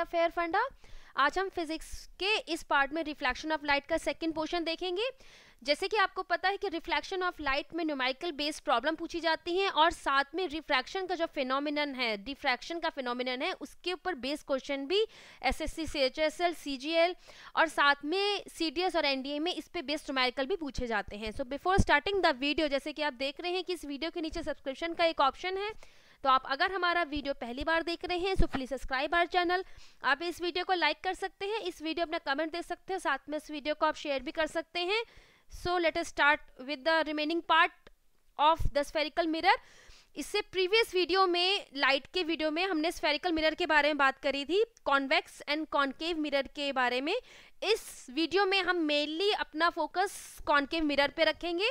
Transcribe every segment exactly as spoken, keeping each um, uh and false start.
Fair फंडा। आज हम फिजिक्स के इस पार्ट में रिफ्लेक्शन ऑफ लाइट का सेकंड पोर्शन देखेंगे। जैसे कि आपको पता है कि रिफ्लेक्शन ऑफ लाइट में न्यूमेरिकल बेस्ड प्रॉब्लम पूछी जाती हैं और साथ में रिफ्रैक्शन का जो फिनोमिनन है, डिफ्रैक्शन का फिनोमिनन है, उसके ऊपर बेस्ड क्वेश्चन भी एसएससी, सीएचएसएल, सीजीएल और साथ में सीडीएस और एनडीए में इस पे बेस्ड न्यूमेरिकल भी पूछे जाते हैं। So before starting the video, जैसे कि आप देख रहे हैं कि इस वीडियो के नीचे सब्सक्रिप्शन का एक ऑप्शन है, तो आप अगर हमारा वीडियो पहली बार देख रहे हैं so please subscribe our channel. आप इस वीडियो को लाइक कर सकते हैं, इस वीडियो अपना कमेंट दे सकते हैं, साथ में इस वीडियो को आप शेयर भी कर सकते हैं। So let us start with the remaining part of the spherical mirror. इससे प्रीवियस वीडियो में, लाइट के वीडियो में, हमने स्फेरिकल मिरर के बारे में बात करी थी, कॉन्वेक्स एंड कॉन्केव मिरर के बारे में। इस वीडियो में हम मेनली अपना फोकस कॉन्केव मिरर पे रखेंगे।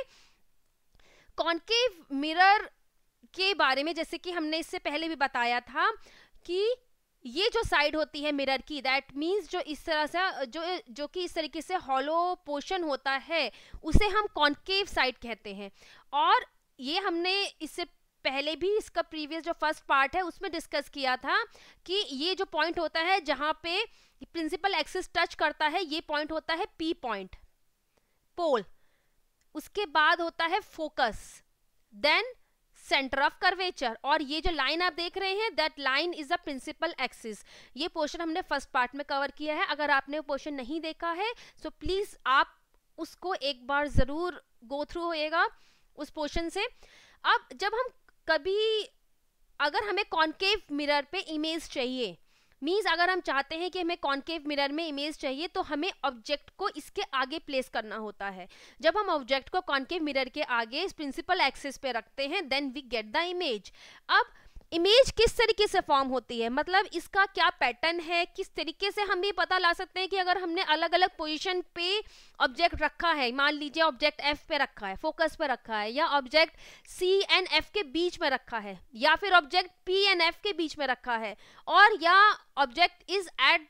कॉन्केव मिरर के बारे में जैसे कि हमने इससे पहले भी बताया था कि ये जो साइड होती है मिरर की, दैट मींस जो इस तरह से जो जो कि इस तरीके से हॉलो पोर्शन होता है उसे हम कॉन्केव साइड कहते हैं। और ये हमने इससे पहले भी इसका प्रीवियस जो फर्स्ट पार्ट है उसमें डिस्कस किया था कि ये जो पॉइंट होता है जहां पे प्रिंसिपल एक्सिस टच करता है, ये पॉइंट होता है पी पॉइंट, पोल। उसके बाद होता है focus, then centre of curvature, और ये जो लाइन आप देख रहे हैं that line is the principal axis. ये पोर्शन हमने फर्स्ट पार्ट में कवर किया है। अगर आपने वो पोर्शन नहीं देखा है सो प्लीज आप उसको एक बार जरूर गो थ्रू होएगा उस पोर्शन से। अब जब हम कभी, अगर हमें कॉन्केव मिरर पे इमेज चाहिए, मीन्स अगर हम चाहते हैं कि हमें कॉन्केव मिरर में इमेज चाहिए तो हमें ऑब्जेक्ट को इसके आगे प्लेस करना होता है। जब हम ऑब्जेक्ट को कॉन्केव मिरर के आगे इस प्रिंसिपल एक्सिस पे रखते हैं then we get the image. अब इमेज किस तरीके से फॉर्म होती है, मतलब इसका क्या पैटर्न है, किस तरीके से हम ये पता ला सकते हैं कि अगर हमने अलग अलग पोजीशन पे ऑब्जेक्ट रखा है, मान लीजिए ऑब्जेक्ट एफ पे रखा है, फोकस पे रखा है, या ऑब्जेक्ट सी एंड एफ के बीच में रखा है, या फिर ऑब्जेक्ट पी एंड एफ के बीच में रखा है, और या object is at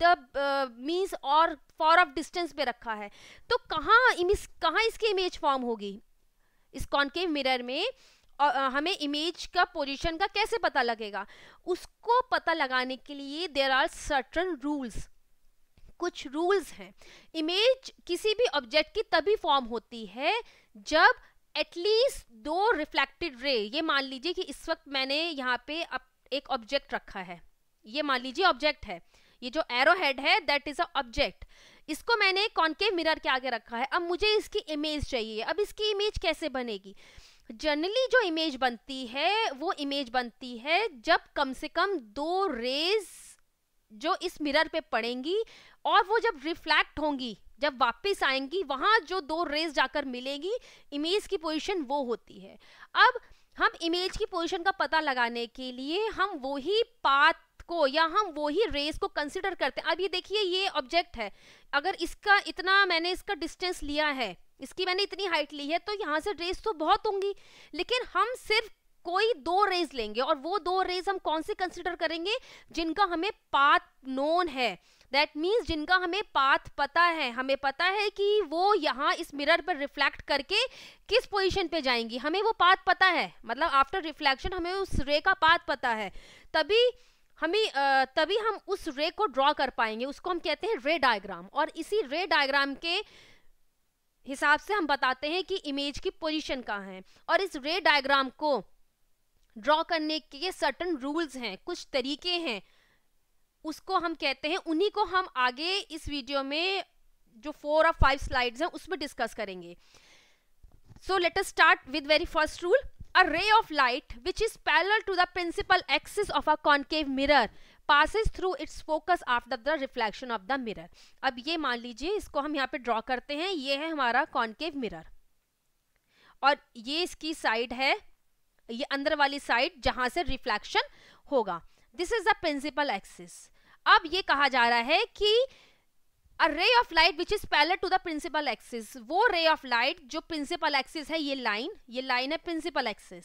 the means और फॉर ऑफ डिस्टेंस पे रखा है, तो कहाँ इमेज, कहाँ इसकी इमेज फॉर्म होगी इस कॉन्केव मिरर में। और हमें इमेज का पोजीशन का कैसे पता लगेगा, उसको पता लगाने के लिए देयर आर सर्टेन रूल्स, कुछ रूल्स हैं। इमेज किसी भी ऑब्जेक्ट की तभी फॉर्म होती है जब एटलीस्ट दो रिफ्लेक्टेड रे, ये मान लीजिए कि इस वक्त मैंने यहाँ पे एक ऑब्जेक्ट रखा है, ये मान लीजिए ऑब्जेक्ट है, ये जो एरो हेड है दैट इज अ ऑब्जेक्ट, इसको मैंने कॉन्केव मिरर के आगे रखा है। अब मुझे इसकी इमेज चाहिए। अब इसकी इमेज कैसे बनेगी? जनरली जो इमेज बनती है वो इमेज बनती है जब कम से कम दो रेज जो इस मिरर पे पड़ेंगी और वो जब रिफ्लेक्ट होंगी, जब वापस आएंगी, वहां जो दो रेज जाकर मिलेगी, इमेज की पोजीशन वो होती है। अब हम इमेज की पोजीशन का पता लगाने के लिए हम वही पाथ को या हम वही रेस को कंसिडर करते हैं। अब ये देखिए, ये ऑब्जेक्ट है, अगर इसका इतना मैंने इसका डिस्टेंस लिया है, इसकी मैंने इतनी हाइट ली है, तो यहाँ से रेस तो बहुत होंगी, लेकिन हम सिर्फ कोई दो रेज लेंगे और वो दो रेज हम कौन से कंसिडर करेंगे, जिनका हमें पाथ नोन है, दैट मीन्स जिनका हमें पाथ पता है। हमें पता है कि वो यहाँ इस मिरर पर रिफ्लेक्ट करके किस पोजीशन पे जाएंगी, हमें वो पाथ पता है, मतलब आफ्टर रिफ्लेक्शन हमें उस रे का पाथ पता है, तभी हमें तभी हम उस रे को ड्रॉ कर पाएंगे, उसको हम कहते हैं रे डायग्राम। और इसी रे डायग्राम के हिसाब से हम बताते हैं कि इमेज की पोजीशन कहाँ है। और इस रे डायग्राम को ड्रॉ करने के सर्टेन रूल्स हैं, कुछ तरीके हैं, उसको हम कहते हैं, उन्हीं को हम आगे इस वीडियो में जो फोर और फाइव स्लाइड्स हैं उसमें डिस्कस करेंगे। So let us start with very first rule. A ray of light which is parallel to the principal axis of a concave mirror passes through its focus after the reflection of the mirror. अब ये मान लीजिए, इसको हम यहाँ पे draw करते हैं, ये है हमारा कॉन्केव मिरर और ये इसकी साइड है, ये अंदर वाली साइड जहां से रिफ्लेक्शन होगा। This is the principal axis. अब ये कहा जा रहा है कि A ray of light which is parallel to the principal axis, वो ray of light जो principal axis है, ये लाइन, ये लाइन है principal axis,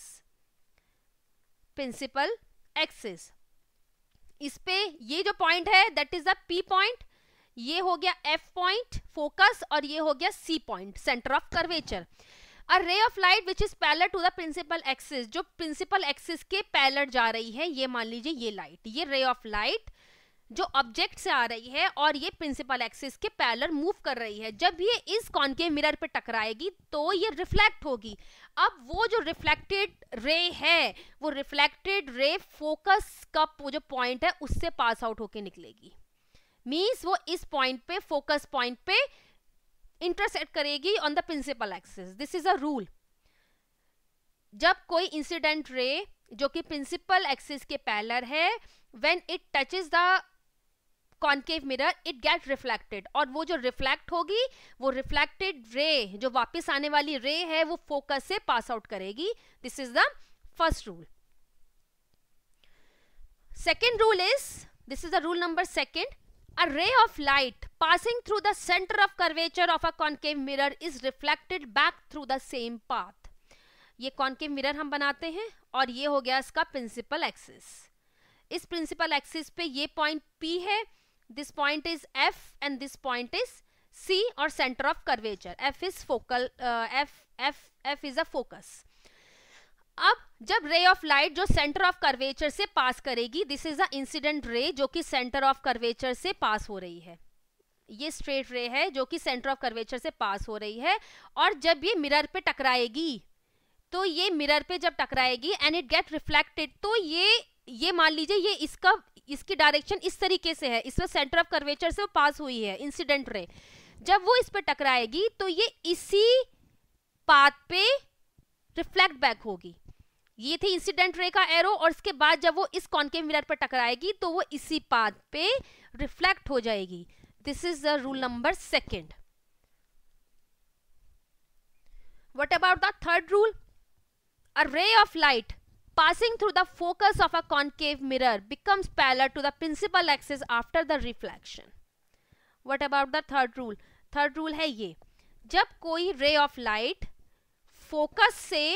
principal axis, इस पे ये जो पॉइंट है that is the P point, ये हो गया F पॉइंट फोकस, और ये हो गया C point centre of curvature. A ray of light which is parallel to the principal axis, जो principal axis के पैरेलल जा रही है, ये मान लीजिए ये लाइट, ये ray of light जो ऑब्जेक्ट से आ रही है और ये प्रिंसिपल एक्सिस के पैरेलल मूव कर रही है, जब ये इस कॉन्केव मिरर पे टकराएगी तो ये रिफ्लेक्ट होगी। अब वो जो रिफ्लेक्टेड रे है, वो रिफ्लेक्टेड रे फोकस का जो पॉइंट है उससे पास आउट होके निकलेगी। मींस वो इस पॉइंट पे, फोकस पॉइंट पे इंटरसेक्ट करेगी on the principal axis. This is a rule. जब कोई इंसिडेंट रे जो कि प्रिंसिपल एक्सिस के पैरेलल है, when it touches the concave mirror it get reflected, और वो जो रिफ्लेक्ट होगी वो रिफ्लेक्टेड रे, जो वापस आने वाली रे है, वो फोकस से पास आउट करेगी। This is the first rule. Second rule is, this is the rule number second, a ray of light passing through the center of curvature of a concave mirror is reflected back through the same path। ये concave mirror हम बनाते हैं और ये हो गया इसका principal axis. इस प्रिंसिपल एक्सिस पे ये पॉइंट P है, this point is F and this point is C, और centre of curvature F is focal, F F F is a focus. अब जब रे ऑफ लाइट जो सेंटर ऑफ कर्वेचर से pass करेगी, this is the incident ray जो कि centre of curvature से पास हो रही है। ये स्ट्रेट रे है जो कि सेंटर ऑफ कर्वेचर से पास हो रही है, और जब ये मिरर पे टकराएगी, तो ये मिरर पे जब टकराएगी एंड इट गेट रिफ्लेक्टेड, तो ये ये मान लीजिए ये इसका इसकी डायरेक्शन इस तरीके से है, इसमें सेंटर ऑफ कर्वेचर से पास हुई है इंसिडेंट रे। जब वो इस पे टकराएगी तो ये इसी पाथ पे रिफ्लेक्ट बैक होगी। ये थी इंसिडेंट रे का एरो, और इसके बाद जब वो इस कॉन्केव मिरर पर टकराएगी तो वो इसी पाथ पे रिफ्लेक्ट हो जाएगी। This is the rule number second. What about the third rule? A ray of light passing through the focus of a concave mirror becomes parallel to the principal axis after the reflection। What about the third rule? Third rule है ये, जब कोई ray of light focus से,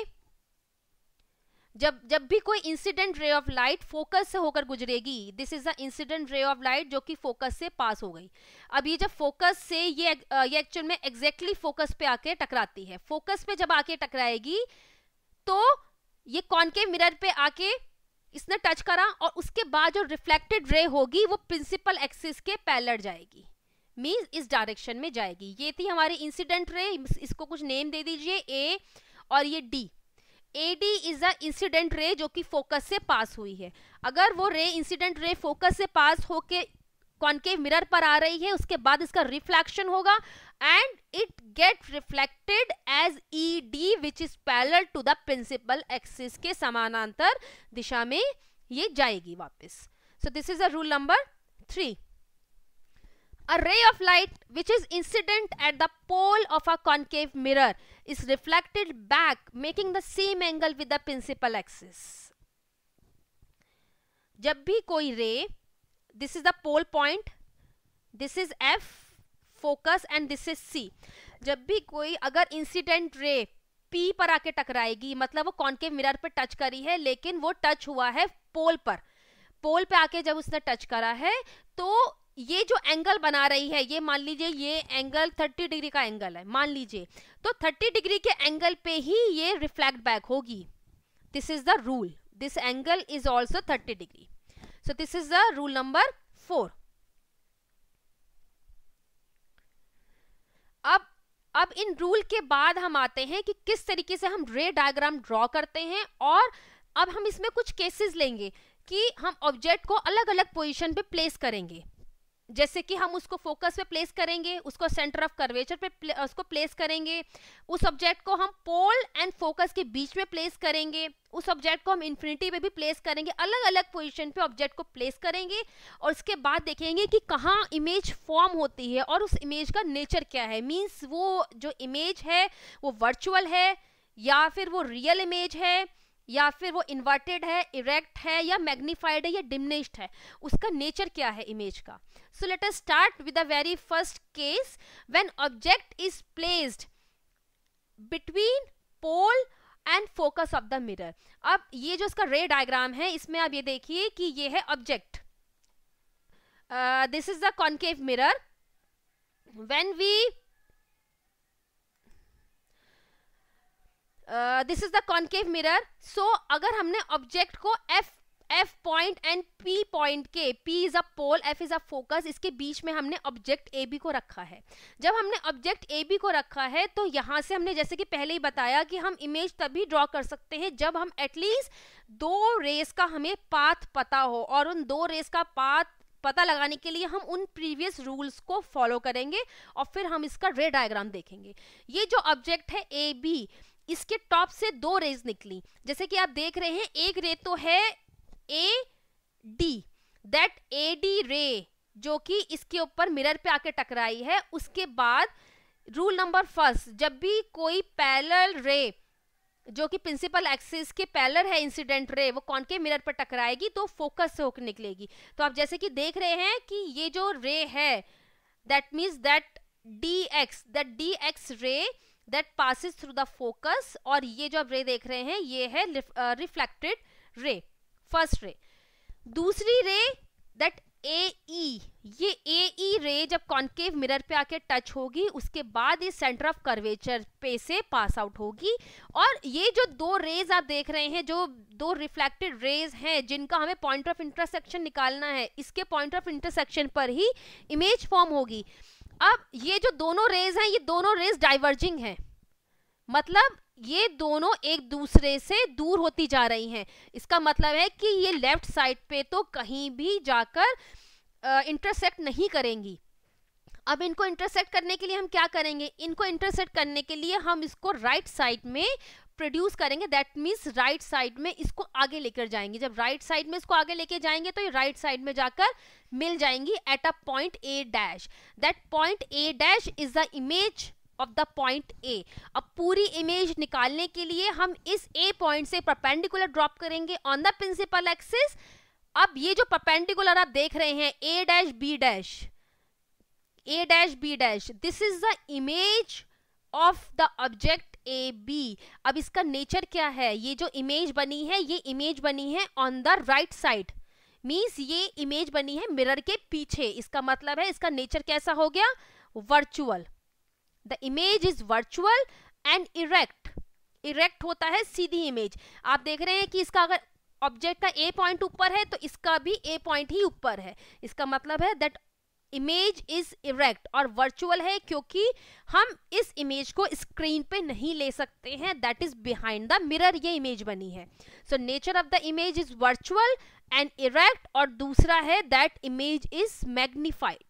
जब जब भी कोई incident ray of light focus से होकर गुजरेगी, this is the incident ray of light जो कि फोकस से पास हो गई। अब ये जब फोकस से, ये ये एक्चुअल में एग्जैक्टली फोकस पे आके टकराती है। फोकस पे जब आके टकराएगी तो ये कॉन्केव मिरर पे आके इसने टच करा, और उसके बाद जो रिफ्लेक्टेड रे होगी वो प्रिंसिपल एक्सिस के पैरेलल जाएगी, मींस इस डायरेक्शन में जाएगी। ये थी हमारी इंसिडेंट रे, इसको कुछ नेम दे दीजिए, ए और ये D. A D is the incident ray जो कि फोकस से पास हुई है। अगर वो रे इंसिडेंट रे फोकस से पास होके कॉन्केव मिरर पर आ रही है, उसके बाद इसका रिफ्लेक्शन होगा and it get reflected as E D which is parallel to the principal axis के समानांतर दिशा में ये जाएगी वापस। So this is a rule number three. A ray of light which is incident at the pole of a concave mirror is reflected back, making the same angle with the principal axis। जब भी कोई रे, this is the pole point, this is F focus and this is C, जब भी कोई अगर incident ray P पर आके टकराएगी, मतलब वो कॉन्केव मिरर पे टच करी है लेकिन वो टच हुआ है पोल पर, पोल पे आके जब उसने टच करा है तो ये जो एंगल बना रही है, ये मान लीजिए ये एंगल तीस डिग्री का एंगल है मान लीजिए, तो तीस डिग्री के एंगल पे ही ये रिफ्लेक्ट बैक होगी। This is the rule, this angle is also तीस degree. So this is the rule number four. अब अब इन रूल के बाद हम आते हैं कि किस तरीके से हम रे डायग्राम ड्रॉ करते हैं, और अब हम इसमें कुछ केसेस लेंगे कि हम ऑब्जेक्ट को अलग अलग पोजीशन पे प्लेस करेंगे। जैसे कि हम उसको फोकस पे प्लेस करेंगे, उसको सेंटर ऑफ कर्वेचर पे प्ले, उसको प्लेस करेंगे, उस ऑब्जेक्ट को हम पोल एंड फोकस के बीच में प्लेस करेंगे, उस ऑब्जेक्ट को हम इन्फिनिटी पे भी प्लेस करेंगे, अलग अलग पोजीशन पे ऑब्जेक्ट को प्लेस करेंगे, और उसके बाद देखेंगे कि कहाँ इमेज फॉर्म होती है और उस इमेज का नेचर क्या है। मीन्स वो जो इमेज है वो वर्चुअल है या फिर वो रियल इमेज है या फिर वो इन्वर्टेड है, इरेक्ट है या मैग्नीफाइड है या डिमिनिश्ड है, उसका नेचर क्या है इमेज का। So let us start with the very first case when object is placed between pole and focus of the mirror. अब ये जो इसका रे डायग्राम है, इसमें आप ये देखिए कि ये है object, this is the concave mirror. When we this is the concave mirror, so अगर हमने ऑब्जेक्ट को F F point and P point के, P is a pole, F is a focus, इसके बीच में हमने ऑब्जेक्ट A B को रखा है। जब हमने ऑब्जेक्ट A B को रखा है तो यहाँ से हमने जैसे कि पहले ही बताया कि हम इमेज तभी ड्रॉ कर सकते हैं जब हम एटलीस्ट दो रेस का हमें पाथ पता हो, और उन दो रेस का पाथ पता लगाने के लिए हम उन प्रीवियस रूल्स को फॉलो करेंगे और फिर हम इसका रे डायग्राम देखेंगे। ये जो ऑब्जेक्ट है ए बी, इसके टॉप से दो रेज निकली, जैसे कि आप देख रहे हैं, एक रे तो है A D, that A D ray जो कि इसके ऊपर मिरर पे आके टकराई है। उसके बाद रूल नंबर फर्स्ट, जब भी कोई पैरेलल रे जो कि प्रिंसिपल एक्सिस के पैरेलल है इंसिडेंट रे, वो कॉनकेव मिरर पर टकराएगी तो फोकस से होकर निकलेगी। तो आप जैसे कि देख रहे हैं कि ये जो रे है, that means that D X, that D X ray that passes through the focus, और ये जो आप रे देख रहे हैं ये है रिफ्लेक्टेड रे, फर्स्ट रे। दूसरी रे दैट ए ई, ये ए ई रे जब कॉनकेव मिरर पे आके टच होगी उसके बाद ये सेंटर ऑफ कर्वेचर पे से पास आउट होगी। और ये जो दो रेज आप देख रहे हैं, जो दो रिफ्लेक्टेड रेज हैं जिनका हमें पॉइंट ऑफ इंटरसेक्शन निकालना है, इसके पॉइंट ऑफ इंटरसेक्शन पर ही इमेज फॉर्म होगी। अब ये जो दोनों रेज हैं, ये दोनों रेज डाइवर्जिंग हैं, मतलब ये दोनों एक दूसरे से दूर होती जा रही हैं। इसका मतलब है कि ये लेफ्ट साइड पे तो कहीं भी जाकर इंटरसेक्ट नहीं करेंगी। अब इनको इंटरसेक्ट करने के लिए हम क्या करेंगे, इनको इंटरसेक्ट करने के लिए हम इसको राइट साइड में प्रोड्यूस करेंगे, दैट मीन्स राइट साइड में इसको आगे लेकर जाएंगे। जब राइट साइड में इसको आगे लेके जाएंगे तो ये राइट साइड में जाकर मिल जाएंगी at a point A dash. That point A dash is the image of the point A. अब पूरी इमेज निकालने के लिए हम इस ए पॉइंट से परपेंडिकुलर ड्रॉप करेंगे ऑन द प्रिंसिपल एक्सिस। अब ये जो परपेंडिकुलर आप देख रहे हैं A dash B dash, A dash B dash, this is the image of the object A B. अब इसका नेचर क्या है, ये जो इमेज बनी है ये इमेज बनी है on the right side, means ये इमेज बनी है मिरर के पीछे। इसका मतलब है इसका नेचर कैसा हो गया, virtual. The image is virtual and erect. Erect होता है सीधी इमेज। आप देख रहे हैं कि इसका अगर ऑब्जेक्ट का ए पॉइंट ऊपर है तो इसका भी ए पॉइंट ही ऊपर है। इसका मतलब है दैट इमेज इज इरेक्ट, और वर्चुअल है क्योंकि हम इस इमेज को स्क्रीन पे नहीं ले सकते हैं, that is behind the mirror ये इमेज बनी है। So nature of the image is virtual and erect, और दूसरा है दैट इमेज इज मैग्नीफाइड।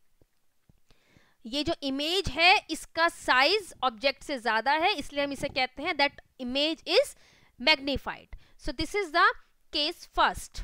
ये जो इमेज है इसका साइज ऑब्जेक्ट से ज्यादा है, इसलिए हम इसे कहते हैं that image is magnified. So this is the case first.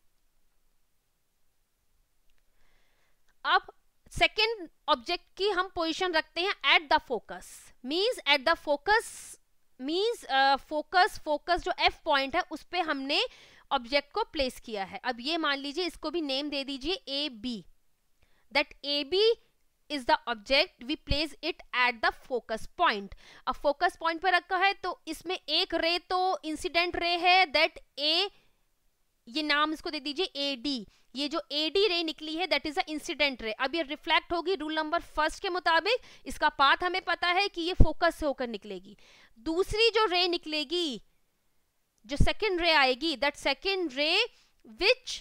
अब सेकेंड ऑब्जेक्ट की हम पोजीशन रखते हैं at the focus, means at the focus means focus focus जो एफ पॉइंट है उस पे हमने ऑब्जेक्ट को प्लेस किया है। अब ये मान लीजिए, इसको भी नेम दे दीजिए A B, that A B is the object, we place it at the focus point। अब फोकस पॉइंट पर रखा है तो इसमें एक रे तो इंसिडेंट रे है, दैट ए, ये नाम इसको दे दीजिए ए डी। ये जो ए डी रे निकली है that is a incident ray. अब ये रिफ्लेक्ट होगी रूल नंबर फर्स्ट के मुताबिक, इसका पाथ हमें पता है कि ये फोकस से होकर निकलेगी। दूसरी जो रे निकलेगी, जो सेकेंड रे आएगी, that second ray which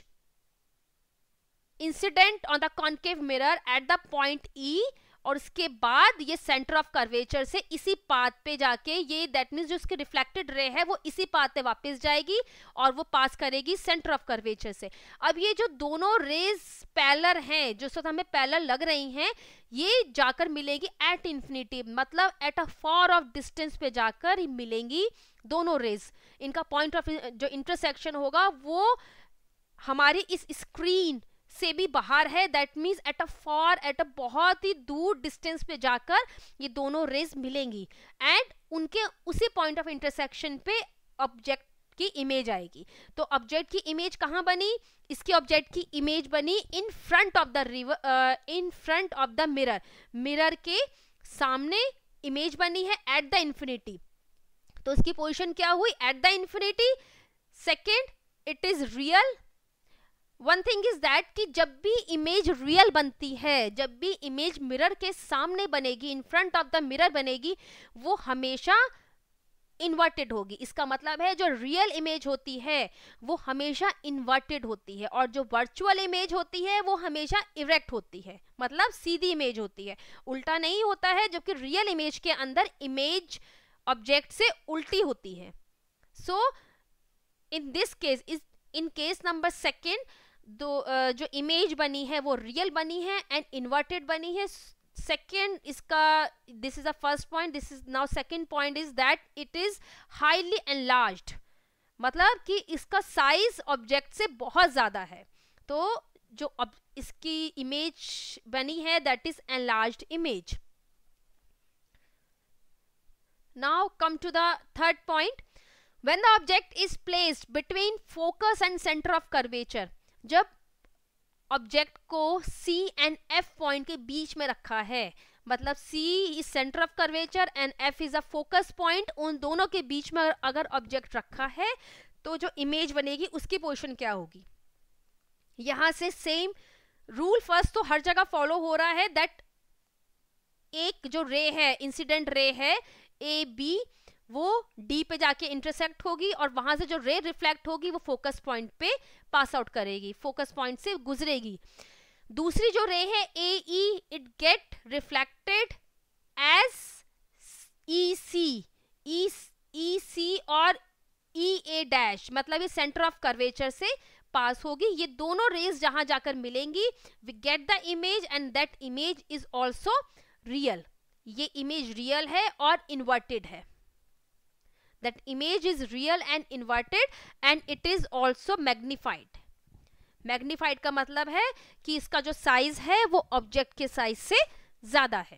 incident on the concave mirror at the point E, और उसके बाद ये सेंटर ऑफ कर्वेचर से इसी पाथ पे जाके, ये दैट मीन्स जो उसके रिफ्लेक्टेड रे है वो इसी पाथ पे वापस जाएगी और वो पास करेगी सेंटर ऑफ कर्वेचर से। अब ये जो दोनों रेज पैरेलल हैं, जो सब हमें पैरेलल लग रही हैं, ये जाकर मिलेगी एट इंफिनिटी, मतलब at a far of distance पे जाकर ही मिलेंगी दोनों रेज। इनका पॉइंट ऑफ जो इंटरसेक्शन होगा वो हमारी इस स्क्रीन से भी बाहर है, that means at a far, at a बहुत ही दूर डिस्टेंस पे जाकर ये दोनों रेज मिलेंगी एंड उनके उसी पॉइंट ऑफ इंटरसेक्शन पे ऑब्जेक्ट की इमेज आएगी। तो ऑब्जेक्ट की इमेज कहाँ बनी, इसके ऑब्जेक्ट की इमेज बनी in front of the river, in front of the mirror, mirror के सामने इमेज बनी है एट द इंफिनिटी। तो इसकी पोजीशन क्या हुई, at the infinity. Second, it is real. One thing is that कि जब भी इमेज रियल बनती है, जब भी इमेज मिरर के सामने बनेगी, in front of the mirror बनेगी, वो हमेशा इन्वर्टेड होगी। इसका मतलब है जो रियल इमेज होती है वो हमेशा इन्वर्टेड होती है और जो वर्चुअल इमेज होती है वो हमेशा इरेक्ट होती है, मतलब सीधी इमेज होती है, उल्टा नहीं होता है, जबकि रियल इमेज के अंदर इमेज ऑब्जेक्ट से उल्टी होती है। सो इन दिस केस, इस इन केस नंबर सेकेंड, दो uh, जो इमेज बनी है वो रियल बनी है एंड इन्वर्टेड बनी है। सेकेंड इसका, this is the first point, this is now second point is that it is highly enlarged, मतलब कि इसका साइज ऑब्जेक्ट से बहुत ज्यादा है। तो जो अब इसकी इमेज बनी है that is enlarged image. Now come to the third point, when the object is placed between focus and centre of curvature, जब ऑब्जेक्ट को C एंड F पॉइंट के बीच में रखा है, मतलब C is centre of curvature and F is a focus point, उन दोनों के बीच में अगर ऑब्जेक्ट रखा है तो जो इमेज बनेगी उसकी पोजीशन क्या होगी। यहां से सेम रूल फर्स्ट तो हर जगह फॉलो हो रहा है, दैट एक जो रे है, इंसिडेंट रे है ए बी, वो डी पे जाके इंटरसेक्ट होगी और वहां से जो रे रिफ्लेक्ट होगी वो फोकस पॉइंट पे पास आउट करेगी, फोकस पॉइंट से गुजरेगी। दूसरी जो रे है A E, it get reflected as E C, E C और ई ए डैश, मतलब ये सेंटर ऑफ कर्वेचर से पास होगी। ये दोनों रेज जहां जाकर मिलेंगी, we get the image and that image is also real. ये इमेज रियल है और इन्वर्टेड है। That image is real and inverted and it is also magnified. Magnified का मतलब है कि इसका जो साइज है वो ऑब्जेक्ट के साइज से ज्यादा है।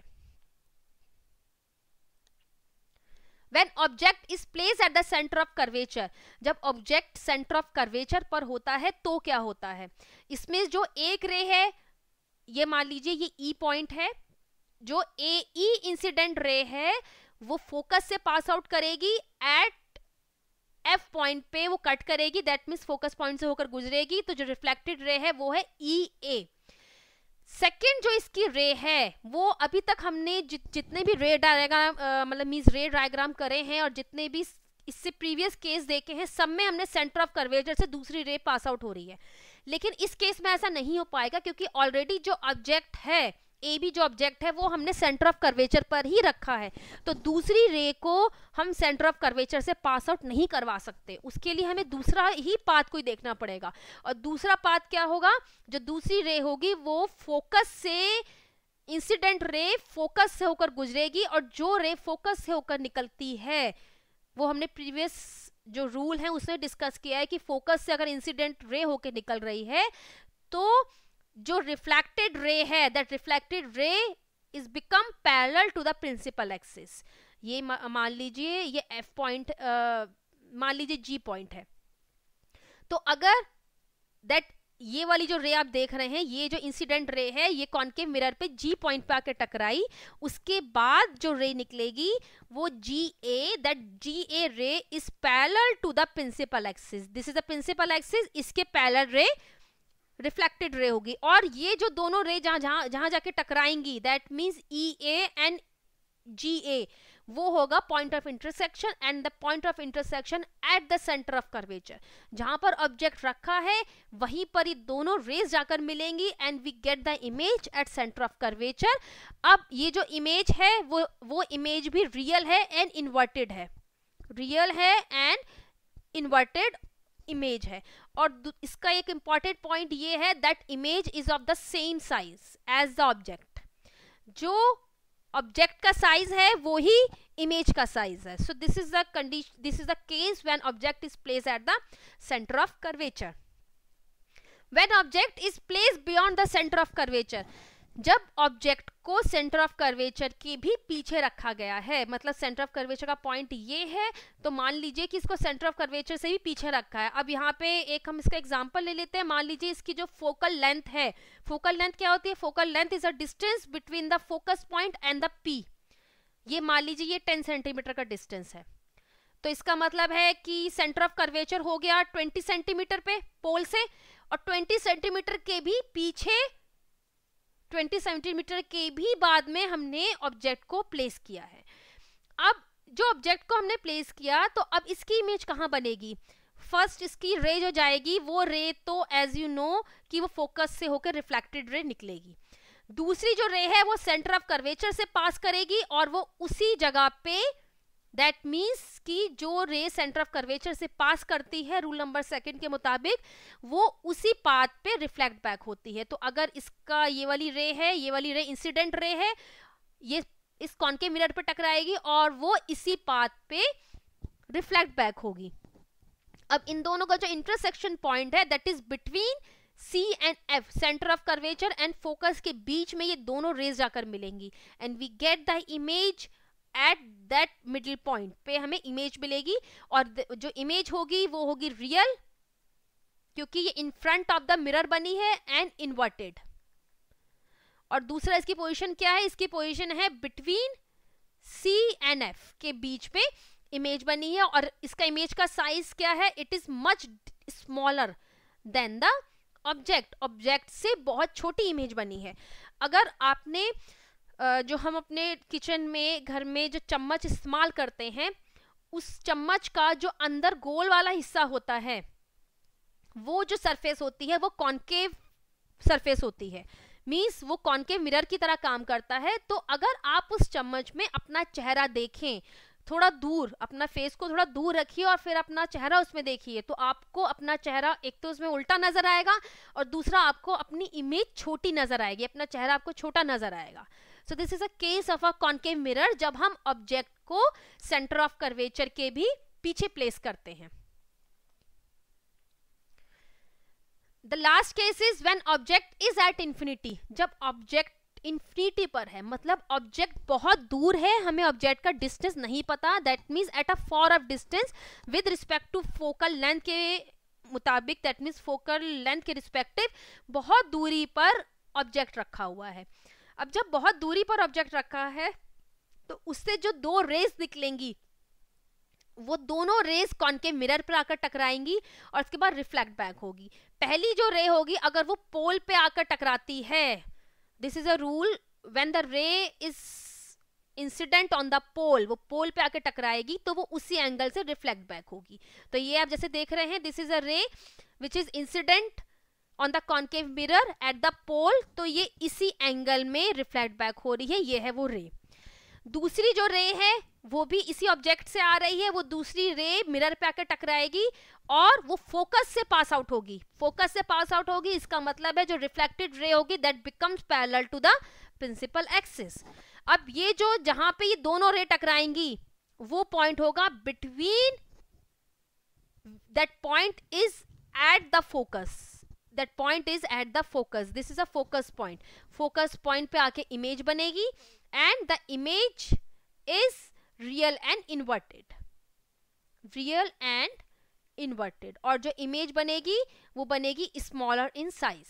When object is placed at the center of curvature, जब ऑब्जेक्ट सेंटर ऑफ कर्वेचर पर होता है तो क्या होता है, इसमें जो एक रे है, ये मान लीजिए ये E पॉइंट है, जो ए ई इंसिडेंट रे है वो फोकस से पास आउट करेगी, एट एफ पॉइंट पे वो कट करेगी, दैट मीन्स फोकस पॉइंट से होकर गुजरेगी, तो जो रिफ्लेक्टेड रे है वो है ई ए। सेकेंड जो इसकी रे है वो अभी तक हमने जि, जितने भी रे डायग्राम मतलब मीन्स रे डायग्राम करे हैं और जितने भी इससे प्रीवियस केस देखे हैं, सब में हमने सेंटर ऑफ कर्वेचर से दूसरी रे पास आउट हो रही है। लेकिन इस केस में ऐसा नहीं हो पाएगा क्योंकि ऑलरेडी जो ऑब्जेक्ट है, ए बी जो ऑब्जेक्ट है, वो हमने सेंटर ऑफ कर्वेचर पर ही रखा है, तो दूसरी रे को हम सेंटर ऑफ कर्वेचर से पास आउट नहीं करवा सकते। उसके लिए हमें दूसरा ही पाथ कोई देखना पड़ेगा। और दूसरा पाथ क्या होगा, जो दूसरी रे होगी वो फोकस से, इंसिडेंट रे फोकस से होकर गुजरेगी और जो रे फोकस से होकर निकलती है वो हमने प्रीवियस जो रूल है उसमें डिस्कस किया है कि फोकस से अगर इंसिडेंट रे होकर निकल रही है तो जो रिफ्लेक्टेड रे है, that reflected ray is become parallel to the principal axis. ये मान लीजिए ये एफ पॉइंट, मान लीजिए जी पॉइंट है, तो अगर दैट ये वाली जो रे आप देख रहे हैं, ये जो इंसिडेंट रे है, ये कॉनकेव मिरर पे जी पॉइंट पे आके टकराई, उसके बाद जो रे निकलेगी वो जी ए, that G A ray is parallel to the principal axis, this is the principal axis, इसके पैरेलल रे रिफ्लेक्टेड रे होगी। और ये जो दोनों रे जहां जहां जहां जाके टकराएंगी, that means E A and G A, वो होगा point of intersection and the point of intersection at the centre of curvature. जहां पर ऑब्जेक्ट रखा है वहीं पर ये दोनों रेज जाकर मिलेंगी and we get the image at centre of curvature. अब ये जो इमेज है वो वो इमेज भी रियल है एंड इन्वर्टेड है, रियल है एंड इन्वर्टेड इमेज है। और इसका एक इंपॉर्टेंट पॉइंट ये है that image is of the same size as the object. जो ऑब्जेक्ट का साइज है वो ही इमेज का साइज है। So this is the condition, this is the case when object is placed at the centre of curvature. When object is placed beyond the centre of curvature, जब object को centre of curvature के भी पीछे रखा गया है, मतलब centre of curvature का पॉइंट ये है, तो मान लीजिए कि इसको सेंटर ऑफ कर्वेचर से भी पीछे रखा है। अब यहाँ पे एक हम इसका एग्जांपल ले लेते हैं। मान लीजिए इसकी जो फोकल लेंथ है, फोकल लेंथ क्या होती है, focal length is a distance between the focus point and the P. ये मान लीजिए ये टेन सेंटीमीटर का डिस्टेंस है, तो इसका मतलब है कि सेंटर ऑफ कर्वेचर हो गया ट्वेंटी सेंटीमीटर पे पोल से, और ट्वेंटी सेंटीमीटर के भी पीछे, ट्वेंटी सेंटीमीटर के भी बाद में हमने ऑब्जेक्ट को प्लेस किया है। अब जो ऑब्जेक्ट को हमने प्लेस किया तो अब इसकी इमेज कहाँ बनेगी? फर्स्ट इसकी रे जो जाएगी वो रे तो एज यू नो कि वो फोकस से होकर रिफ्लेक्टेड रे निकलेगी। दूसरी जो रे है वो सेंटर ऑफ कर्वेचर से पास करेगी और वो उसी जगह पे, दैट मीन्स कि जो रे सेंटर ऑफ कर्वेचर से पास करती है रूल नंबर सेकंड के मुताबिक वो उसी पाथ पे रिफ्लेक्ट बैक होती है। तो अगर इसका ये वाली रे है, ये वाली रे इंसिडेंट रे है, ये इस कॉनकेव मिरर पे टकराएगी और वो इसी पाथ पे रिफ्लेक्ट बैक होगी। अब इन दोनों का जो इंटरसेक्शन पॉइंट है that is between C and F, centre of curvature and focus के बीच में ये दोनों रेज जाकर मिलेंगी and we get the image at that middle point पे हमें इमेज मिलेगी। और जो इमेज होगी वो होगी रियल, क्योंकि ये in front of the mirror बनी है एंड इन्वर्टेड। और दूसरा इसकी पोजीशन क्या है? इसकी पोजीशन है बिटवीन C एंड F के बीच में इमेज बनी है और इसका इमेज का साइज क्या है? It is much smaller than the object. Object से बहुत छोटी इमेज बनी है। अगर आपने जो हम अपने किचन में घर में जो चम्मच इस्तेमाल करते हैं उस चम्मच का जो अंदर गोल वाला हिस्सा होता है वो जो सरफेस होती है वो कॉनकेव सरफेस होती है, मींस वो कॉनकेव मिरर की तरह काम करता है। तो अगर आप उस चम्मच में अपना चेहरा देखें थोड़ा दूर, अपना फेस को थोड़ा दूर रखिए और फिर अपना चेहरा उसमें देखिए, तो आपको अपना चेहरा एक तो उसमें उल्टा नजर आएगा और दूसरा आपको अपनी इमेज छोटी नजर आएगी, अपना चेहरा आपको छोटा नजर आएगा। So this is a case of a concave mirror जब हम ऑब्जेक्ट को सेंटर ऑफ कर्वेचर के भी पीछे प्लेस करते हैं। The last case is when object is at infinity, जब ऑब्जेक्ट इंफिनिटी पर है, मतलब ऑब्जेक्ट बहुत दूर है, हमें ऑब्जेक्ट का डिस्टेंस नहीं पता, that means at a far of distance with respect to focal length के मुताबिक, दैट मीन्स फोकल लेंथ के रिस्पेक्टिव बहुत दूरी पर ऑब्जेक्ट रखा हुआ है। अब जब बहुत दूरी पर ऑब्जेक्ट रखा है तो उससे जो दो रेज निकलेंगी वो दोनों रेज कॉनकेव मिरर पर आकर टकराएंगी और उसके बाद रिफ्लेक्ट बैक होगी। पहली जो रे होगी अगर वो पोल पे आकर टकराती है, this is a rule, when the ray is incident on the pole, वो पोल पे आकर टकराएगी तो वो उसी एंगल से रिफ्लेक्ट बैक होगी। तो ये आप जैसे देख रहे हैं, this is a ray which is incident on the concave mirror at the pole, तो ये इसी एंगल में रिफ्लेक्ट बैक हो रही है, ये है वो रे। दूसरी जो रे है वो भी इसी ऑब्जेक्ट से आ रही है, वो दूसरी रे मिरर पे आकर टकराएगी और वो फोकस से पास आउट होगी, फोकस से पास आउट होगी, इसका मतलब है जो रिफ्लेक्टेड रे होगी that becomes parallel to the principal axis. अब ये जो जहां पे ये दोनों रे टकराएंगी वो पॉइंट होगा between, that point is at the focus, that point is at the focus, this is a focus point. Focus point पे आके इमेज बनेगी and the image is real and inverted, real and inverted. और जो image बनेगी वो बनेगी smaller in size,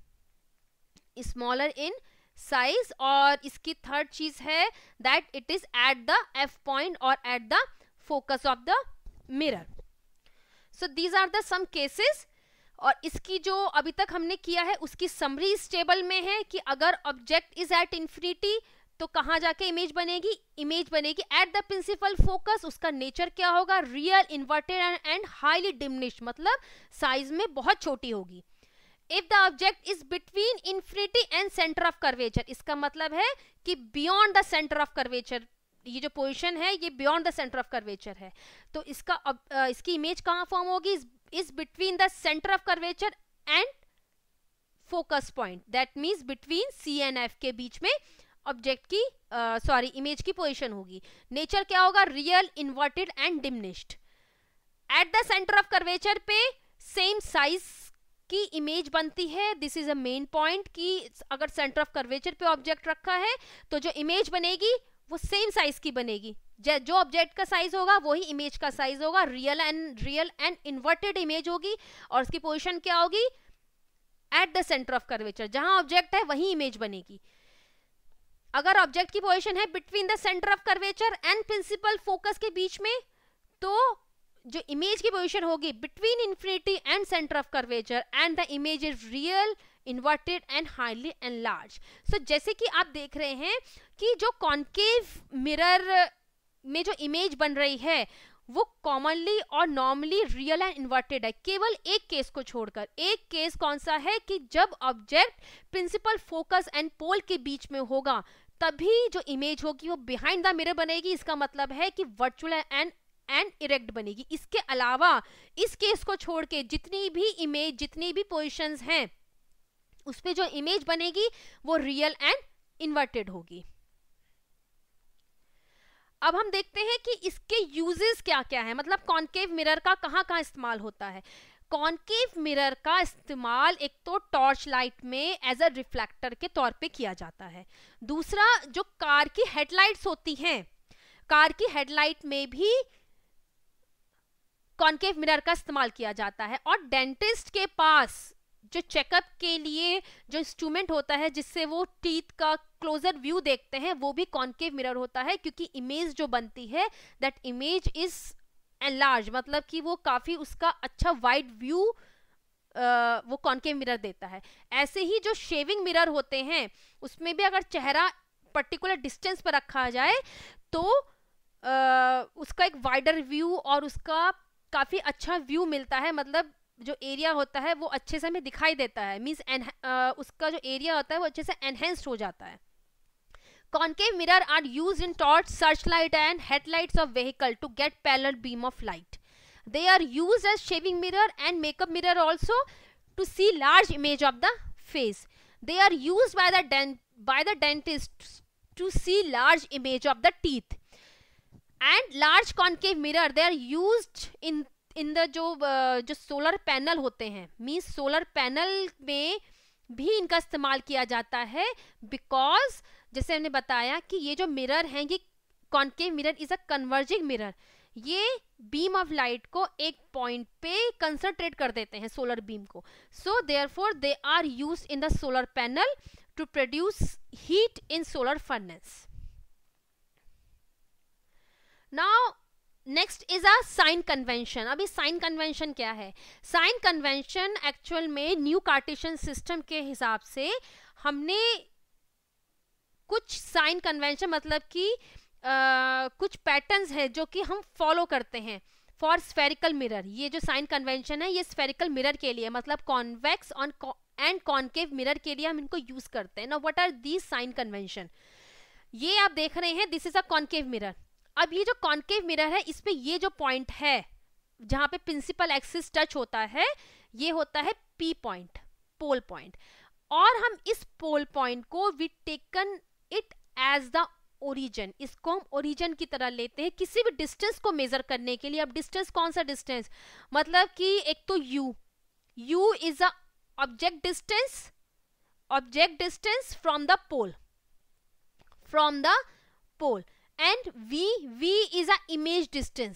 smaller in size. और इसकी थर्ड चीज है that it is at the F point और at the focus of the mirror. So these are the some cases. और इसकी जो अभी तक हमने किया है उसकी समरी इस टेबल में है कि अगर ऑब्जेक्ट इज एट इंफिनिटी तो कहां जाके इमेज बनेगी? इमेज बनेगी एट द प्रिंसिपल फोकस। उसका नेचर क्या होगा? Real, inverted and highly diminished, मतलब साइज में बहुत छोटी होगी। If the object is between infinity and centre of curvature, इसका मतलब है कि beyond the centre of curvature, ये जो पोजीशन है ये beyond the centre of curvature है, तो इसका uh, इसकी इमेज कहां फॉर्म होगी? Is between the centre of curvature and focus point, that means between C and F के बीच में ऑब्जेक्ट की सॉरी uh, इमेज की पोजीशन होगी। नेचर क्या होगा? Real, inverted and diminished. At the centre of curvature पे सेम साइज की इमेज बनती है, this is a main point कि अगर सेंटर ऑफ कर्वेचर पे ऑब्जेक्ट रखा है तो जो इमेज बनेगी वो सेम साइज की बनेगी, जो ऑब्जेक्ट का साइज होगा वही इमेज का साइज होगा, real and real and inverted image होगी। और उसकी पोजीशन क्या होगी? At the centre of curvature, जहां ऑब्जेक्ट है वही इमेज बनेगी। अगर ऑब्जेक्ट की पोजीशन है between the centre of curvature and principal focus के बीच में, तो जो इमेज की पोजीशन होगी between infinity and centre of curvature and the image is real, inverted and highly enlarge. So जैसे कि आप देख रहे हैं कि जो कॉनकेव मिरर में जो इमेज बन रही है वो कॉमनली और नॉर्मली रियल एंड इन्वर्टेड है, केवल एक केस को छोड़कर। एक केस कौन सा है कि जब object principal focus and pole के बीच में होगा तभी जो इमेज होगी वो बिहाइंड द मिरर बनेगी। इसका मतलब है कि वर्चुअल एंड एंड इरेक्ट बनेगी। इसके अलावा इस केस को छोड़ के जितनी भी इमेज, जितनी भी पोजिशंस हैं, उस पे जो इमेज बनेगी वो रियल एंड इन्वर्टेड होगी। अब हम देखते हैं कि इसके यूजेस क्या क्या है, मतलब कॉन्केव मिरर का कहाँ कहाँ इस्तेमाल होता है। कॉन्केव मिरर का इस्तेमाल एक तो टॉर्च लाइट में एज अ रिफ्लेक्टर के तौर पे किया जाता है। दूसरा, जो कार की हेडलाइट्स होती हैं, कार की हेडलाइट में भी कॉन्केव मिरर का इस्तेमाल किया जाता है। और डेंटिस्ट के पास जो चेकअप के लिए जो इंस्ट्रूमेंट होता है जिससे वो टीथ का क्लोजर व्यू देखते हैं, वो भी कॉन्केव मिरर होता है, क्योंकि इमेज जो बनती है दैट इमेज इज एनलार्ज, मतलब कि वो काफी उसका अच्छा वाइड व्यू वो कॉन्केव मिरर देता है। ऐसे ही जो शेविंग मिरर होते हैं उसमें भी अगर चेहरा पर्टिकुलर डिस्टेंस पर रखा जाए तो आ, उसका एक वाइडर व्यू और उसका काफी अच्छा व्यू मिलता है, मतलब जो एरिया होता है वो अच्छे से हमें दिखाई देता है, मींस उसका जो एरिया होता है वो अच्छे से एनहेंस्ड हो जाता है। Concave mirror are used in torch, searchlight and headlights of vehicle to get parallel beam of light. They are used as shaving mirror and makeup mirror also to see large image of the face. They are used by the dent by the dentist to see large image of the teeth. And large concave mirror they are used in in the जो जो solar panel होते हैं, means solar panel में भी इनका इस्तेमाल किया जाता है। बिकॉज जैसे हमने बताया कि ये जो मिरर हैं ये concave mirror is a converging mirror, ये बीम ऑफ लाइट को एक पॉइंट पे कंसंट्रेट कर देते हैं, सोलर बीम को। So therefore they are used in the solar panel to produce heat in solar furnace. Now next is a sign convention. अभी sign convention क्या है? साइन कन्वेंशन एक्चुअल में न्यू कार्टेशियन सिस्टम के हिसाब से हमने कुछ साइन कन्वेंशन मतलब कि uh, कुछ पैटर्न्स है जो कि हम फॉलो करते हैं फॉर स्फेरिकल मिरर। ये जो साइन कन्वेंशन है ये स्फेरिकल मिरर के लिए, मतलब convex on and concave mirror के लिए हम इनको यूज करते हैं। Now what are these sign convention? ये आप देख रहे हैं, this is a concave mirror. अब ये जो कॉन्केव मिरर है इस पे ये जो पॉइंट है जहां पे प्रिंसिपल एक्सिस टच होता है ये होता है पी पॉइंट, पोल पॉइंट। और हम इस पोल पॉइंट को we taken it as the origin, इसको हम ओरिजिन की तरह लेते हैं किसी भी डिस्टेंस को मेजर करने के लिए। अब डिस्टेंस कौन सा डिस्टेंस? मतलब कि एक तो u, u is a object distance, object distance from the pole, from the pole. And v, v is a image distance,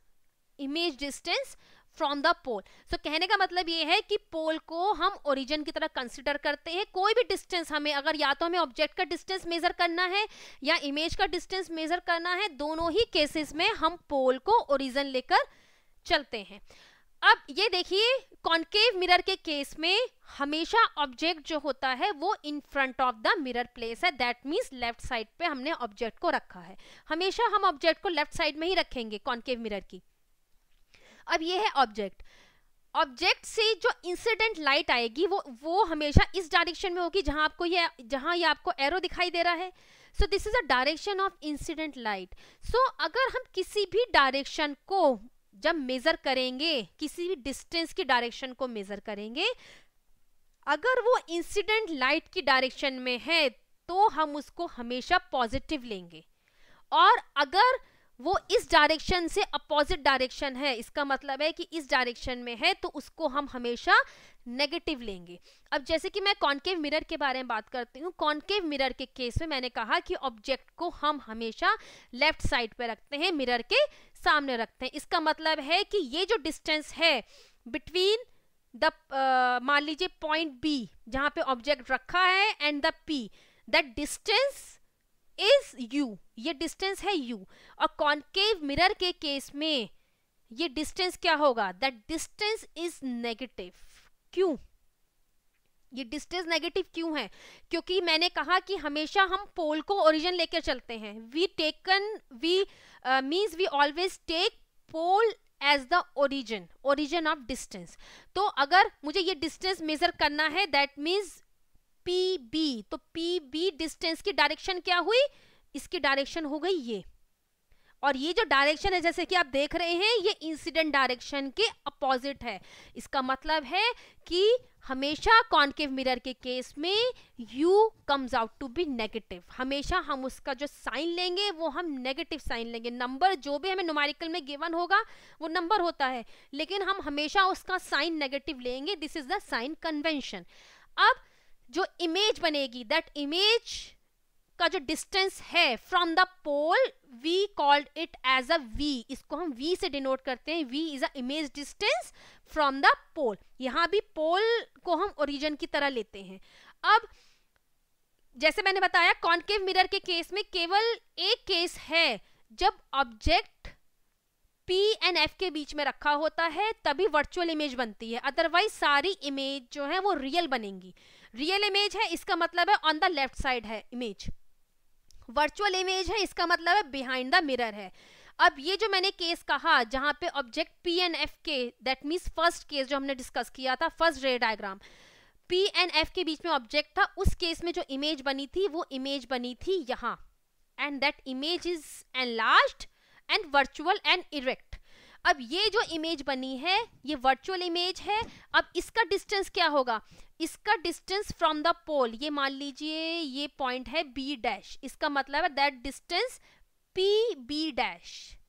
image distance from the pole. so कहने का मतलब ये है कि पोल को हम ओरिजिन की तरह कंसिडर करते हैं। कोई भी डिस्टेंस हमें, अगर या तो हमें ऑब्जेक्ट का डिस्टेंस मेजर करना है या इमेज का डिस्टेंस मेजर करना है, दोनों ही केसेस में हम पोल को ओरिजिन लेकर चलते हैं। अब ये देखिए कॉन्केव मिरर के केस में हमेशा ऑब्जेक्ट जो होता है वो in front of the mirror place है, दैट मीन्स लेफ्ट साइड पे हमने ऑब्जेक्ट को रखा है। हमेशा हम ऑब्जेक्ट को लेफ्ट साइड में ही रखेंगे कॉन्केव मिरर की। अब ये है ऑब्जेक्ट, ऑब्जेक्ट से जो इंसिडेंट लाइट आएगी वो वो हमेशा इस डायरेक्शन में होगी जहां आपको ये जहां ये आपको एरो दिखाई दे रहा है। So this is a direction of incident light. So अगर हम किसी भी डायरेक्शन को जब मेजर करेंगे, किसी भी डिस्टेंस की डायरेक्शन को मेजर करेंगे, अगर वो इंसिडेंट लाइट की डायरेक्शन में है तो हम उसको हमेशा पॉजिटिव लेंगे, और अगर वो इस डायरेक्शन से अपोजिट डायरेक्शन है, इसका मतलब है कि इस डायरेक्शन में है, तो उसको हम हमेशा नेगेटिव लेंगे। अब जैसे कि मैं कॉन्केव मिरर के बारे में बात करती हूँ, कॉन्केव मिरर के केस में मैंने कहा कि ऑब्जेक्ट को हम हमेशा लेफ्ट साइड पे रखते हैं, मिरर के सामने रखते हैं। इसका मतलब है कि ये जो डिस्टेंस है बिटवीन द मान लीजिए पॉइंट बी जहां पे ऑब्जेक्ट रखा है and the P, that distance is u, ये डिस्टेंस है u। और कॉन्केव मिरर के केस में ये डिस्टेंस क्या होगा? That distance is negative. क्यों? ये डिस्टेंस नेगेटिव क्यों है? क्योंकि मैंने कहा कि हमेशा हम पोल को ओरिजिन लेकर चलते हैं. We taken we means we always take pole as the origin, origin of distance. तो अगर मुझे ये डिस्टेंस मेजर करना है, दैट मीन्स पी बी, तो पी बी डिस्टेंस की डायरेक्शन क्या हुई? इसकी डायरेक्शन हो गई ये. और ये जो डायरेक्शन है जैसे कि आप देख रहे हैं, ये इंसिडेंट डायरेक्शन के अपोजिट है. इसका मतलब है कि हमेशा कॉन्केव मिरर के केस में u comes out to be negative. हमेशा हम उसका जो साइन लेंगे वो हम नेगेटिव साइन लेंगे. नंबर जो भी हमें न्यूमेरिकल में गिवन होगा वो नंबर होता है, लेकिन हम हमेशा उसका साइन नेगेटिव लेंगे. This is the sign convention. अब जो इमेज बनेगी, दैट इमेज का जो डिस्टेंस है from the pole, we called it as a v. इसको हम v से डिनोट करते हैं. v is a image distance from the pole. यहां भी पोल को हम ओरिजिन की तरह लेते हैं. अब जैसे मैंने बताया, कॉन्केव मिरर के केस में केवल एक केस है जब ऑब्जेक्ट p एंड f के बीच में रखा होता है, तभी वर्चुअल इमेज बनती है. अदरवाइज सारी इमेज जो है वो रियल बनेंगी. रियल इमेज है इसका मतलब है ऑन द लेफ्ट साइड है इमेज. वर्चुअल इमेज है इसका मतलब है बिहाइंड द मिरर है. अब ये जो मैंने केस कहा जहां पे ऑब्जेक्ट p एंड f के, दैट मीन्स फर्स्ट केस जो हमने डिस्कस किया था, first ray diagram, p and f के बीच में ऑब्जेक्ट था, उस केस में जो इमेज बनी थी वो इमेज बनी थी यहां. And that image is enlarged and virtual and erect. अब ये जो इमेज बनी है ये वर्चुअल इमेज है. अब इसका डिस्टेंस क्या होगा? इसका डिस्टेंस फ्रॉम द पोल, ये मान लीजिए ये पॉइंट है b डैश. इसका मतलब है that distance P B dash.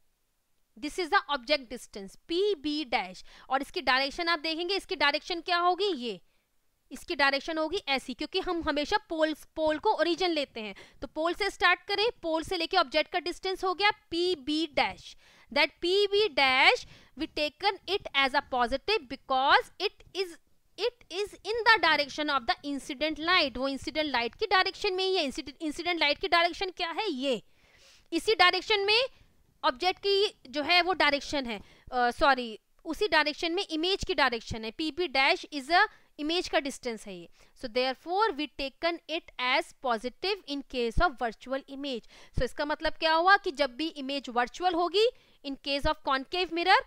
This is the object distance P B dash. और इसकी डायरेक्शन आप देखेंगे, इसकी डायरेक्शन क्या होगी? ये इसकी डायरेक्शन होगी ऐसी, क्योंकि हम हमेशा पोल पोल को ओरिजिन लेते हैं. तो पोल से स्टार्ट करें, पोल से लेके ऑब्जेक्ट का डिस्टेंस हो गया P B dash. That P B dash we taken it as a positive because it is it is in the direction of the incident light. वो इंसिडेंट लाइट की डायरेक्शन में ही है. इंसिडेंट लाइट की direction क्या है? ये. इसी डायरेक्शन में ऑब्जेक्ट की जो है वो डायरेक्शन है, सॉरी uh, उसी डायरेक्शन में इमेज की डायरेक्शन है. P B dash is a image का डिस्टेंस है ये. So therefore we taken it as positive in case of virtual image. So इसका मतलब क्या हुआ कि जब भी इमेज वर्चुअल होगी in case of concave mirror,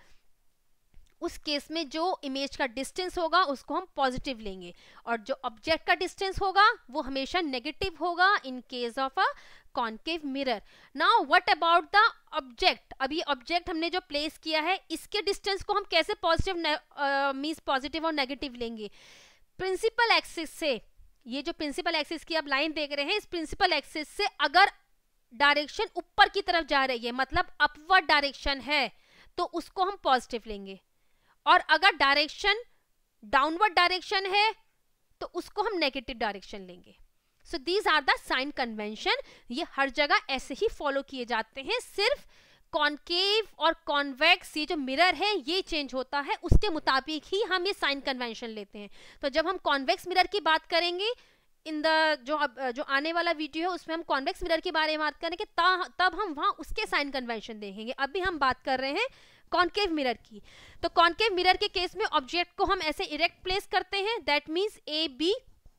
उस केस में जो इमेज का डिस्टेंस होगा उसको हम पॉजिटिव लेंगे, और जो ऑब्जेक्ट का डिस्टेंस होगा वो हमेशा नेगेटिव होगा in case of a concave mirror. Now what about the object? अभी ऑब्जेक्ट हमने जो प्लेस किया है, इसके डिस्टेंस को हम कैसे पॉजिटिव मींस पॉजिटिव और नेगेटिव लेंगे? प्रिंसिपल एक्सिस से. ये जो प्रिंसिपल एक्सिस की आप लाइन देख रहे हैं, इस प्रिंसिपल एक्सिस से अगर डायरेक्शन ऊपर की तरफ जा रही है, मतलब अपवर्ड डायरेक्शन है, तो उसको हम पॉजिटिव लेंगे. और अगर डायरेक्शन डाउनवर्ड डायरेक्शन है तो उसको हम नेगेटिव डायरेक्शन लेंगे. So these are the sign convention. ये हर जगह ऐसे ही फॉलो किए जाते हैं. सिर्फ कॉन्केव और कॉन्वेक्स ये जो मिरर है ये चेंज होता है, उसके मुताबिक ही हम ये साइन कन्वेंशन लेते हैं. तो जब हम कॉन्वेक्स मिरर की बात करेंगे इन द जो जो आने वाला वीडियो है उसमें हम कॉन्वेक्स मिरर के बारे में बात करेंगे, तब हम वहां उसके साइन कन्वेंशन देखेंगे. अभी हम बात कर रहे हैं कॉन्केव मिरर की. तो कॉन्केव मिरर के केस में ऑब्जेक्ट को हम ऐसे इरेक्ट प्लेस करते हैं, दैट मींस ए बी.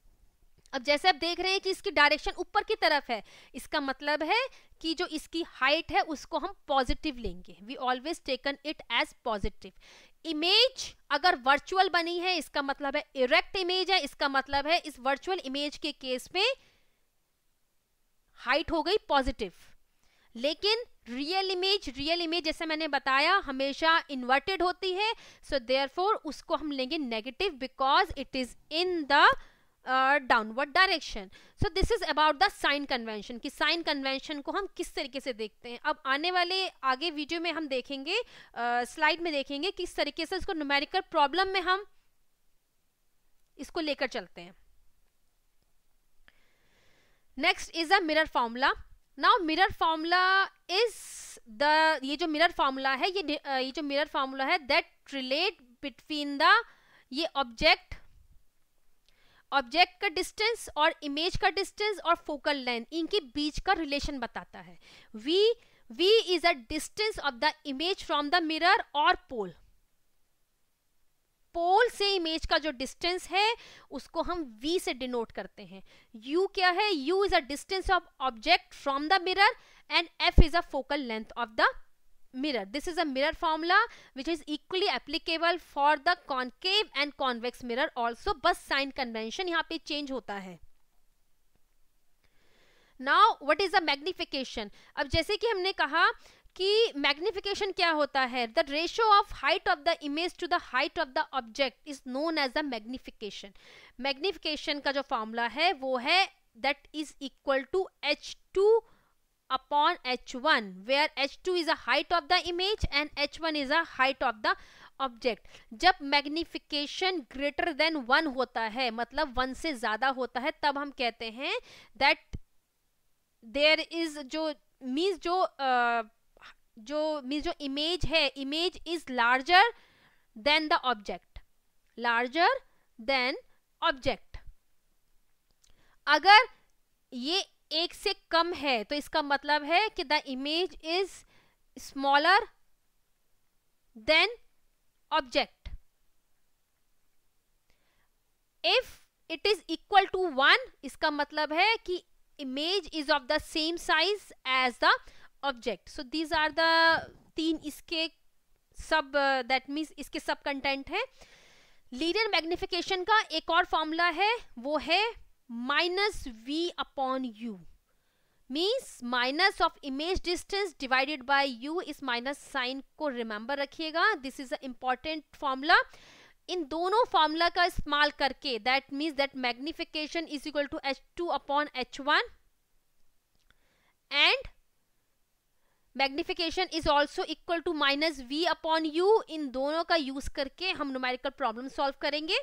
अब जैसे आप देख रहे हैं कि इसकी डायरेक्शन ऊपर की तरफ है, इसका मतलब है कि जो इसकी हाइट है उसको हम पॉजिटिव लेंगे. We always taken it as positive. Image अगर वर्चुअल बनी है इसका मतलब है इरेक्ट इमेज है. इसका मतलब है इस वर्चुअल इमेज के केस में हाइट हो गई पॉजिटिव. लेकिन रियल इमेज रियल इमेज जैसे मैंने बताया हमेशा इन्वर्टेड होती है. सो देयरफॉर उसको हम लेंगे negative because it is in the downward direction. So this is about the sign convention कि साइन कन्वेंशन को हम किस तरीके से देखते हैं. अब आने वाले आगे वीडियो में हम देखेंगे, स्लाइड uh, में देखेंगे किस तरीके से इसको न्यूमेरिकल प्रॉब्लम में हम इसको लेकर चलते हैं. Next is a mirror formula. Now mirror formula is the ये जो मिरर फॉर्मूला है ये ये जो मिरर फॉर्मूला है दैट रिलेट बिटवीन द ये ऑब्जेक्ट ऑब्जेक्ट का डिस्टेंस और इमेज का डिस्टेंस और फोकल लेंथ, इनके बीच का रिलेशन बताता है. v v is a distance of the image from the mirror और पोल. पोल से इमेज का जो डिस्टेंस है उसको हम v से डिनोट करते हैं. u क्या है? u is a distance of object from the mirror and f is a focal length of the mirror. This is a mirror formula which is equally applicable for the concave and convex mirror also, बस sign convention यहाँ पे change होता है. Now what is the magnification? अब जैसे कि हमने कहा कि magnification क्या होता है? The ratio of height of the image to the height of the object is known as the magnification. Magnification का जो formula है वो है that is equal to h two upon h one, where h two is the height of the image and h one is the height of the object. जब magnification greater than one होता है, मतलब one से ज़्यादा होता है, तब हम कहते हैं that there is जो means जो uh, जो means जो image है, image is larger than the object, larger than object. अगर ये एक से कम है तो इसका मतलब है कि the image is smaller than object. If it is equal to one, इसका मतलब है कि image is of the same size as the object. So these are the तीन इसके सब, दैट मीन्स इसके सब कंटेंट है. लीनियर मैग्निफिकेशन का एक और फॉर्मूला है, वो है minus v upon u. Means minus of image distance divided by u. इस माइनस साइन को रिमेंबर रखिएगा, this is a important formula. इन दोनों फॉर्मूला का इस्तेमाल करके that means that magnification is equal to h two upon h one and magnification is also equal to minus v upon u. इन दोनों का यूज करके हम न्यूमेरिकल प्रॉब्लम सॉल्व करेंगे.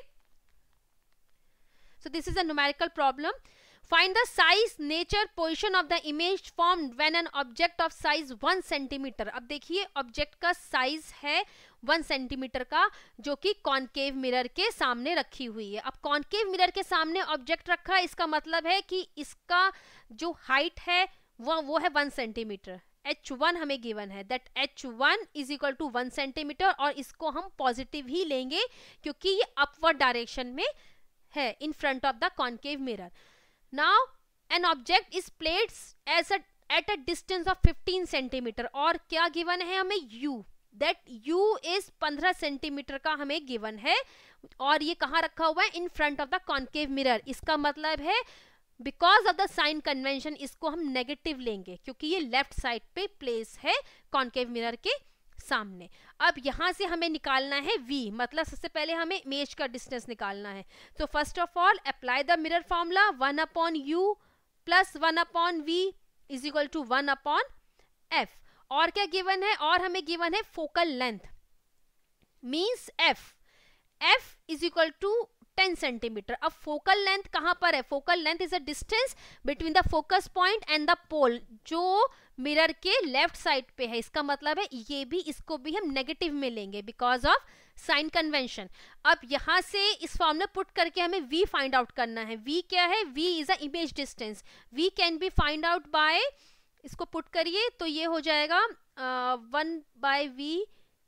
So this is a numerical problem. Find the size, nature, position of the image formed when an object of size one centimeter. अब देखिए object का size है वन सेंटीमीटर का, जो कि कॉनकेव मिरर के सामने रखी हुई है. अब कॉनकेव मिरर के सामने ऑब्जेक्ट रखा है, इसका मतलब है कि इसका जो हाइट है वो वो है वन सेंटीमीटर. एच वन हमें गिवन है, that h one is equal to one centimetre, और इसको हम पॉजिटिव ही लेंगे क्योंकि ये अपवर्ड डायरेक्शन में है in front of the concave mirror. Now an object is placed as a at a distance of fifteen centimeter, और क्या गिवन है हमें? u. that u is पंद्रह सेंटीमीटर का हमें गिवन है, और ये कहाँ रखा हुआ है? in front of the concave mirror. इसका मतलब है because of the sign convention इसको हम नेगेटिव लेंगे क्योंकि ये लेफ्ट साइड पे प्लेस है कॉनकेव मिरर के सामने. अब यहां से हमें निकालना है v, मतलब सबसे पहले हमें इमेज का डिस्टेंस निकालना है. तो first of all apply the mirror formula, one upon u plus one upon v is equal to one upon f. और क्या गिवन है? और हमें गिवन है focal length, means f. f is equal to ten centimetre. अब focal length कहां पर है? Focal length is a distance between the focus point and the pole, जो मिरर के लेफ्ट साइड पे है. इसका मतलब है ये भी, इसको भी हम नेगेटिव में लेंगे बिकॉज ऑफ साइन कन्वेंशन. अब यहां से इस फॉर्मूला पुट करके हमें v फाइंड आउट करना है. v क्या है? v is a image distance. v can be find out by, इसको पुट करिए तो ये हो जाएगा one by v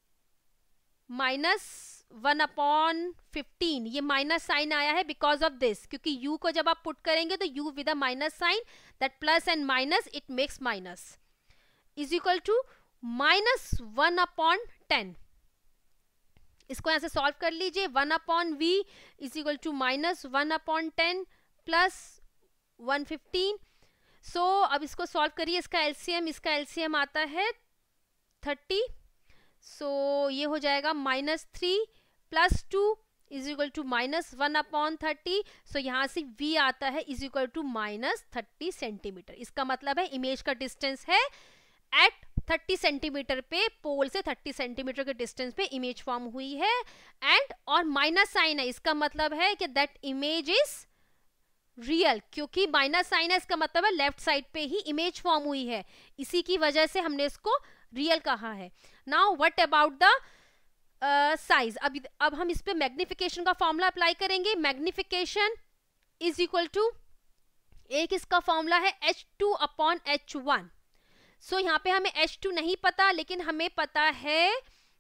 minus one upon fifteen. ये माइनस साइन आया है बिकॉज ऑफ दिस, क्योंकि u को जब आप पुट करेंगे तो u with a minus sign, that plus and minus it makes minus, is equal to minus one upon ten. इसको यहां से सॉल्व कर लीजिए. One upon v is equal to minus one upon ten plus one fifteen. So अब इसको solve करिए. इसका LCM इसका एलसीएम आता है थर्टी. सो so, ये हो जाएगा minus three plus two is equal to minus one upon thirty. So यहाँ से v आता है is equal to minus thirty centimetre. इसका मतलब है इमेज का डिस्टेंस है एट थर्टी सेंटीमीटर पे, पोल से थर्टी सेंटीमीटर के डिस्टेंस पे इमेज फॉर्म हुई है. एंड और माइनस साइन है, इसका मतलब है कि दैट इमेज इज रियल, क्योंकि माइनस साइन है इसका मतलब है लेफ्ट साइड पे ही इमेज फॉर्म हुई है. इसी की वजह से हमने इसको रियल कहा है. Now what about the size? अब अब हम इस पे मैग्निफिकेशन का फॉर्मूला अप्लाई करेंगे. मैग्निफिकेशन इज इक्वल टू, एक इसका फॉर्मूला है h two upon h one. So यहाँ पे हमें एच टू नहीं पता, लेकिन हमें पता है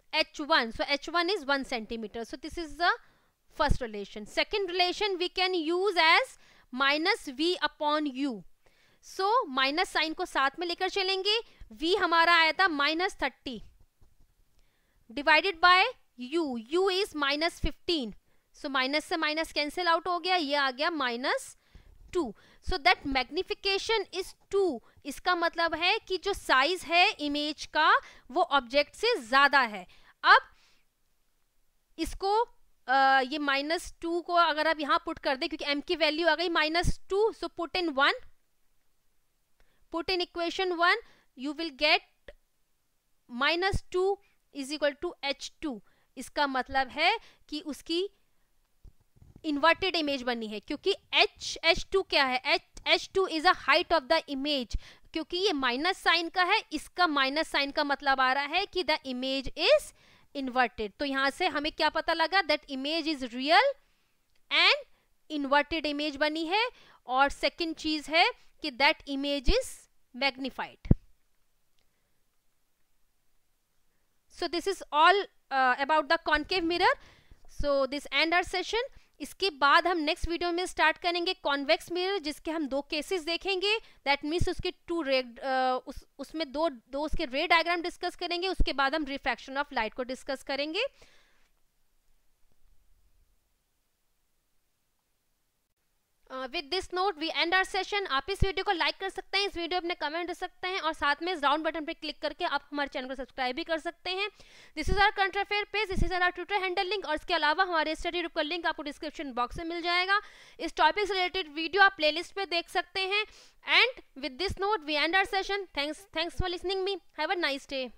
H one. So H one is one centimeter. So this is the first relation. Second relation we can use as minus V upon U. So minus sign को साथ में लेकर चलेंगे. V हमारा आया था minus thirty divided by U. U is minus fifteen. So minus से minus cancel out हो गया, ये आ गया minus two. So that magnification is two. इसका मतलब है कि जो साइज है इमेज का वो ऑब्जेक्ट से ज्यादा है. अब इसको uh, ये माइनस टू को अगर आप यहां पुट कर दे, क्योंकि m की वैल्यू आ गई minus two, so put in one, put in equation one, you will get minus two is equal to h two. इसका मतलब है कि उसकी इन्वर्टेड इमेज बनी है, क्योंकि H एच टू क्या है, H h two is a height of the image. क्योंकि ये माइनस साइन का है, इसका माइनस साइन का मतलब आ रहा है कि द इमेज इज इन्वर्टेड. तो यहां से हमें क्या पता लगा, that image is real and inverted image बनी है. और सेकंड चीज है कि that image is magnified. So this is all about the concave mirror. So this end our session. इसके बाद हम नेक्स्ट वीडियो में स्टार्ट करेंगे कॉन्वेक्स मिरर, जिसके हम दो केसेस देखेंगे. दैट मीन्स उसके टू रे uh, उस, उसमें दो दो उसके रे डायग्राम डिस्कस करेंगे. उसके बाद हम रिफ्रैक्शन ऑफ लाइट को डिस्कस करेंगे. With this note we end our session. आप इस वीडियो को लाइक कर सकते हैं, इस वीडियो अपने कमेंट कर सकते हैं, और साथ में इस राउंड बटन पर क्लिक करके आप हमारे चैनल को सब्सक्राइब भी कर सकते हैं. This is our current affair page, this is our Twitter handle link, और इसके अलावा हमारे स्टडी ग्रुप का लिंक आपको डिस्क्रिप्शन बॉक्स में मिल जाएगा. इस टॉपिक से रिलेटेड वीडियो आप प्लेलिस्ट पे देख सकते हैं. And with this note we end our session. Thanks thanks for listening me. Have a nice day.